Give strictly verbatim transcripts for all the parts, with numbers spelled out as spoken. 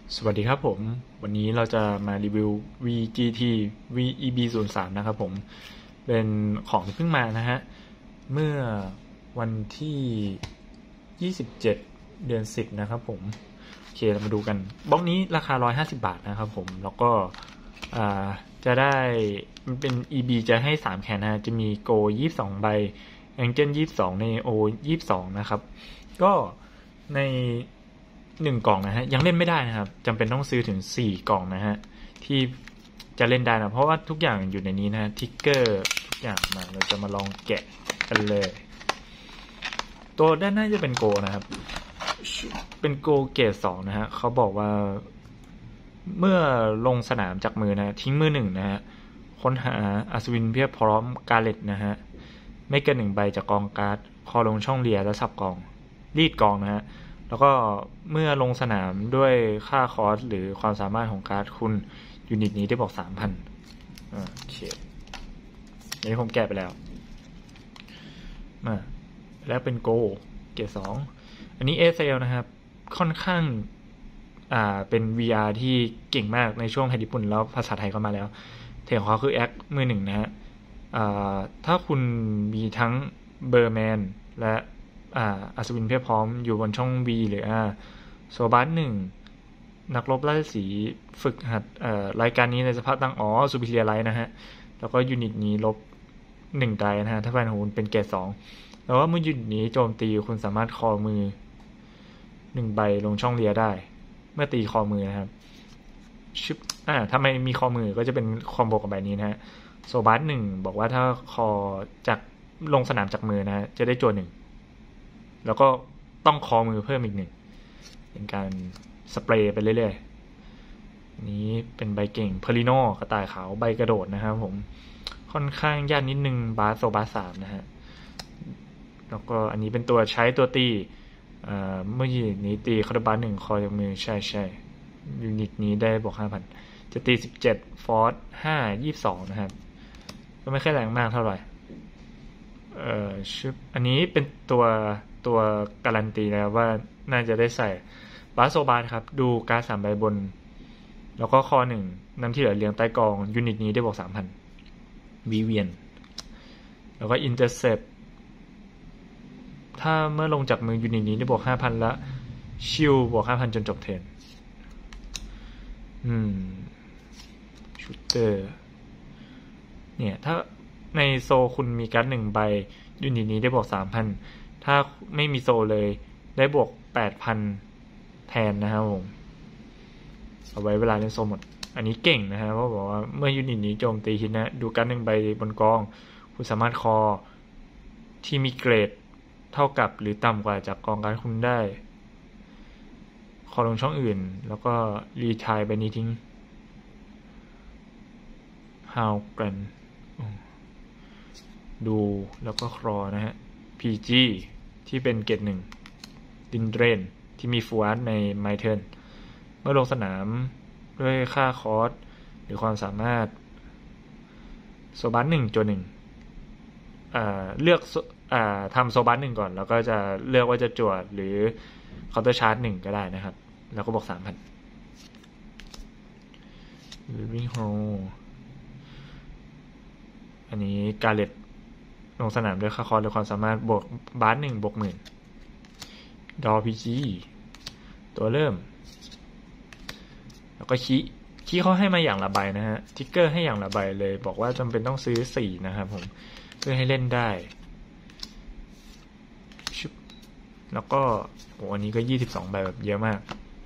สวัสดีครับผมวันนี้เราจะมารีวิว วี จี ที วี อี บี ศูนย์ สาม นะครับผมเป็นของที่เพิ่งมานะฮะเมื่อวันที่ยี่สิบเจ็ดเดือนสิบนะครับผมโอเคเรามาดูกันบล็อกนี้ราคาหนึ่งร้อยห้าสิบบาทนะครับผมแล้วก็จะได้มันเป็น อี บี จะให้สามแคนนะจะมี Go ยี่สิบสองใบ Angel ยี่สิบสอง Neo ยี่สิบสองนะครับก็ในหนึ่งกล่องนะฮะยังเล่นไม่ได้นะครับจำเป็นต้องซื้อถึงสี่กล่องนะฮะที่จะเล่นได้นะเพราะว่าทุกอย่างอยู่ในนี้นะทิกเกอร์ทุกอย่างมาเราจะมาลองแกะกันเลยตัวด้านหน้าจะเป็นโกนะครับเป็นโกเกรดสองนะฮะเขาบอกว่าเมื่อลงสนามจากมือนะทิ้งมือหนึ่งนะฮะค้นหาอัศวินเพียบพร้อมกาเลตนะฮะไม่เกินหนึ่งใบจากกองการ์ดคอลงช่องเลียแล้วสับกองรีดกองนะฮะแล้วก็เมื่อลงสนามด้วยค่าคอสหรือความสามารถของการ์ดคุณยูนิตนี้ได้บอก สามพัน โอเคอันนี้ผมแกะไปแล้วมาแล้วเป็นโกเกรดสองอันนี้เอเซลนะครับค่อนข้างอ่าเป็น วี อาร์ ที่เก่งมากในช่วงไทยญี่ปุ่นแล้วภาษาไทยก็มาแล้วเทของเขาคือแอคมือหนึ่งนะฮะถ้าคุณมีทั้งเบอร์แมนและอัศวินเพียบพร้อมอยู่บนช่อง B หรือโซบัสหนึ่งนักรบราชสีฝึกหัดรายการนี้ในสภาพตั้งอ๋อซูบิเลียไลท์นะฮะแล้วก็ยูนิตนี้ลบหนึ่งไดนะฮะถ้าแฟนของคุณเป็นเกรดสองแล้วว่าเมื่อยูนิตนี้โจมตีคุณสามารถคอมือหนึ่งใบลงช่องเลียได้เมื่อตีคอมือนะครับชิปอ่าถ้าไม่มีคอมือก็จะเป็นคอมโบกับใบนี้นะฮะโซบัสหนึ่งบอกว่าถ้าคอจากลงสนามจากมือนะฮะจะได้จวนหนึ่งแล้วก็ต้องคอมือเพิ่มอีกหนึ่งเป็นการสเปรย์ไปเรื่อยๆนี้เป็นใบเก่งเพลิโนกระต่ายขาวใบกระโดดนะครับผมค่อนข้างยากนิดนึงบาสโซบาสสามนะฮะแล้วก็อันนี้เป็นตัวใช้ตัวตีเมื่อยูนิตนี้ตีคาร์บานหนึ่งคอจากมือใช่ใช่ยูนิตนี้ได้บวกห้าพันจะตีสิบเจ็ดฟอร์สห้ายี่สิบสองนะครับก็ไม่ค่อยแรงมากเท่าไหร่เอ่อชุดอันนี้เป็นตัวตัวการันตีแล้วว่าน่าจะได้ใส่บาสโซบาสครับดูการ์ดสามใบบนแล้วก็คอหนึ่งน้ำที่เหลือเรียงใต้กองยูนิตนี้ได้บวกสามพันวีเวียนแล้วก็อินเตอร์เซปถ้าเมื่อลงจากมือยูนิตนี้ได้บวกห้าพันละชิลบวกห้าพันจนจบเทิร์นอืมชูเตอร์เนี่ยถ้าในโซคุณมีการ์ดหนึ่งใบยูนิตนี้ได้บวกสามพันถ้าไม่มีโซเลยได้บวกแปดพันแทนนะครับผมเอาไว้เวลาเล่นโซหมดอันนี้เก่งนะฮะเพราะบอกว่าเมื่อยูนิตนี้โจมตีฮิตนะดูการ์ดหนึ่งใบบนกองคุณสามารถคอที่มีเกรดเท่ากับหรือต่ำกว่าจากกองการ์ดคุณได้คอลงช่องอื่นแล้วก็รีไทร์ใบนี้ทิ้งฮาวกันดูแล้วก็ครอนะฮะ พี จี ที่เป็นเกรดหนึ่งดินเดรนที่มีฟูอาร์ตในไมเทิร์นเมื่อลงสนามด้วยค่าคอสหรือความสามารถโซบัสหนึ่งจนหนึ่งเลือกทำโซบัสหนึ่งก่อนแล้วก็จะเลือกว่าจะจวดหรือเคาน์เตอร์ชาร์จหนึ่งก็ได้นะครับแล้วก็บอกสามพันวิ่งโฮอันนี้กาเลตลงสนามด้วยค่าคอสหรือความสามารถบวกบาสหนึ่งบวกหมื่นดอพีจีตัวเริ่มแล้วก็คีคีเขาให้มาอย่างละใบนะฮะทิกเกอร์ให้อย่างละใบเลยบอกว่าจำเป็นต้องซื้อสี่นะครับผมเพื่อให้เล่นได้แล้วก็โหอันนี้ก็ยี่สิบสองใบแบบเยอะมาก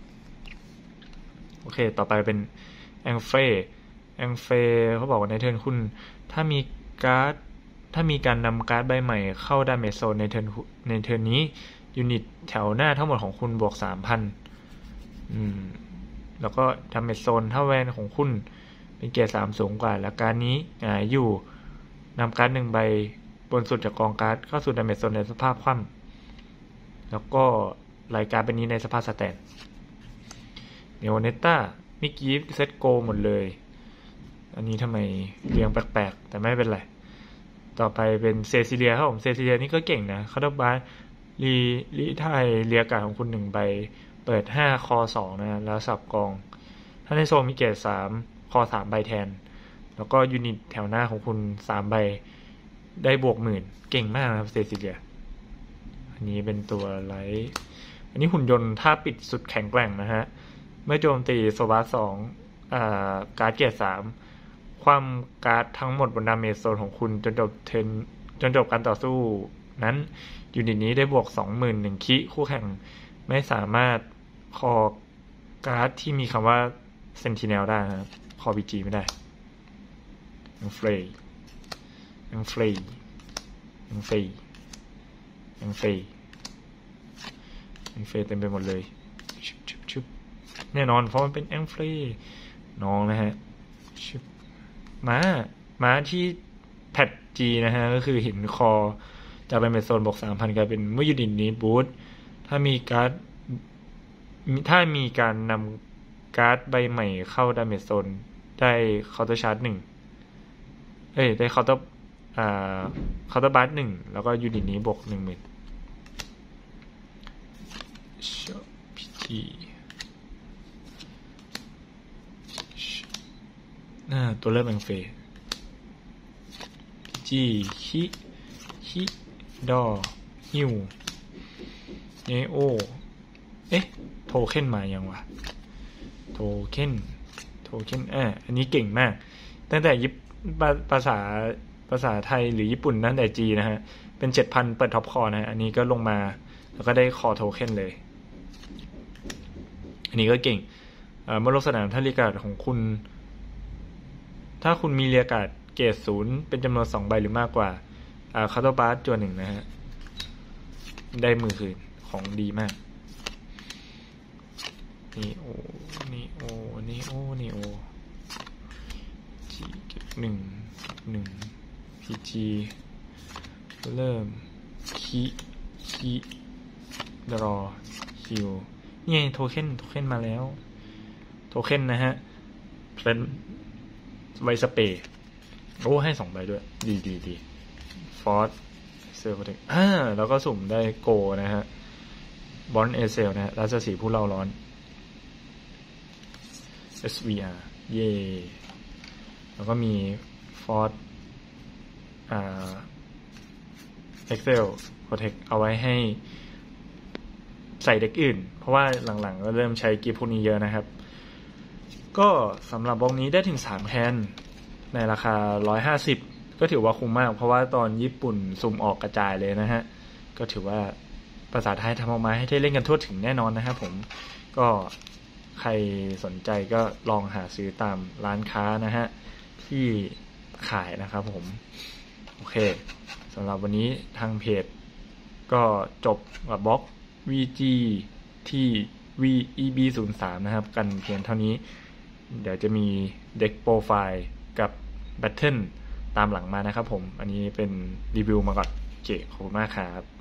โอเคต่อไปเป็นแองเฟแองเฟเขาบอกว่าในเทิร์นคุณถ้ามีการ์ดถ้ามีการนำการ์ดใบใหม่เข้าดาเมจโซนในเทิร์นในเทิร์นนี้ยูนิตแถวหน้าทั้งหมดของคุณบวก สามพัน อืมแล้วก็ดาเมจโซนถ้าแวนของคุณเป็นเกรดสามสูงกว่าและการนี้อ่าอยู่นำการ์ดหนึ่งใบบนสุดจากกองการ์ดเข้าสู่ดาเมจโซนในสภาพคว่ำแล้วก็รายการเป็นนี้ในสภาพสแตนเนโอเนต้ามิกี้เซตโกหมดเลยอันนี้ทำไมเรียงแปลกๆแต่ไม่เป็นไรต่อไปเป็นเซซิเลียครับผมเซซิเลียนี่ก็เก่งนะคาร์ดบาร์รีรีไทยเรียกการของคุณหนึ่งใบไปเปิดห้าคอสองนะแล้วสับกองถ้าในโซนมีเกรดสามคอสามใบแทนแล้วก็ยูนิตแถวหน้าของคุณสามใบได้บวกหมื่นเก่งมากนะครับเซซิเลียอันนี้เป็นตัวไลท์อันนี้หุ่นยนต์ท่าปิดสุดแข็งแกร่งนะฮะเมื่อโจมตีโซบาสองอ่าการ์ดเกรดสามความการ์ดทั้งหมดบนดาเมจโซนของคุณจนจบเทนจนจบการต่อสู้นั้นยูนิตนี้ได้บวกสองหมื่นหนึ่งคิคู่แข่งไม่สามารถคอการ์ดที่มีคำว่าเซนติเนลได้นะครับคอบีจีไม่ได้ยังเฟรย์ยังเฟรย์ยังเฟรย์ยังเฟรย์ยังเฟรย์เต็มไปหมดเลยชุบชุบชุบแน่นอนเพราะมันเป็นแองเฟรย์น้องนะฮะชุบม้าม้าที่แพทจีนะฮะก็คือหินคอจะเป็นเป็นโซนบวกสามพันกลายเป็นเมื่อยูนิตนี้บูทถ้ามีการ์ดถ้ามีการนำการ์ดใบใหม่เข้าดาเมจโซนได้เคาน์เตอร์ชาร์จหนึ่งเอ้ยได้เคาน์เตอร์อ่าเคาน์เตอร์บาร์หนึ่งแล้วก็ยูนิตนี้บวกหนึ่งหมื่นพีจีน่าตัวเริ่มแองเฟย์จีคิคิดอฮิวเนโอเอ๊ะโทเค็นมายังวะโทเค็นโทเค็นอ่ะอันนี้เก่งมากตั้งแต่ยิปภาษาภาษาไทยหรือญี่ปุ่นตั้งแต่จีนะฮะเป็น เจ็ดพัน เปิดท็อปคอนะฮะอันนี้ก็ลงมาแล้วก็ได้คอโทเค็นเลยอันนี้ก็เก่งเมื่อลงสนามถ้าเรียกการ์ดของคุณถ้าคุณมีเรียกการ์ดเกรดศูนย์เป็นจำนวนสองใบหรือมากกว่าคาร์โตบาร์จวนหนึ่งนะฮะได้มือคืนของดีมากนี่โอนี่โอนี่โอนี่โอจีเก็บหนึ่งหนึ่งพีจีเริ่มคีคีดรอคิวนี่ไงโทเค็นโทเค็นมาแล้วโทเค็นนะฮะเป็นใบสเปรย์โอ้ให้สองใบด้วยดีดีดีฟอร์สเซลล์โปรเทคอ่าแล้วก็สุ่มได้โกนะฮะบอนเอเซลนะฮะราชสีห์ผู้เล่าร้อน เอส วี อาร์ เย่แล้วก็มีฟอร์สอ่าเอ็กเซลโปรเทคเอาไว้ให้ใส่เด็กอื่นเพราะว่าหลังๆก็เริ่มใช้กิฟต์พวกนี้เยอะนะครับก็สำหรับบล็อกนี้ได้ถึงสามแคนในราคาหนึ่งร้อยห้าสิบก็ถือว่าคุ้มมากเพราะว่าตอนญี่ปุ่นสุ่มออกกระจายเลยนะฮะก็ถือว่าภาษาไทยทำออกมาให้ได้เล่นกันทั่วถึงแน่นอนนะครับผมก็ใครสนใจก็ลองหาซื้อตามร้านค้านะฮะที่ขายนะครับผมโอเคสำหรับวันนี้ทางเพจก็จบกับบล็อก วี จี ที่ วี อี บี ศูนย์สาม นะครับกันเพียงเท่านี้เดี๋ยวจะมีเด็กโปรไฟล์กับแบทเทิลตามหลังมานะครับผมอันนี้เป็นรีวิวมาก่อนโอเคขอบคุณมากครับ